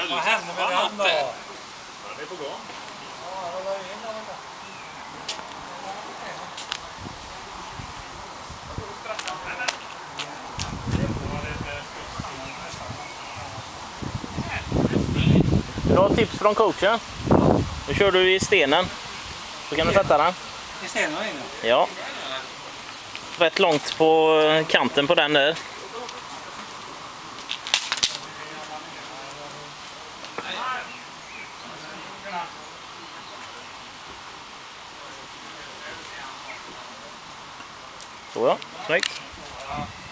Vad hände med den då? Den är på gång. Ja, jag la in den. Bra tips från coachen. Nu kör du i stenen. Så kan du sätta den. I stenen inne? Ja. Rätt långt på kanten på den där. Så ja, snyggt.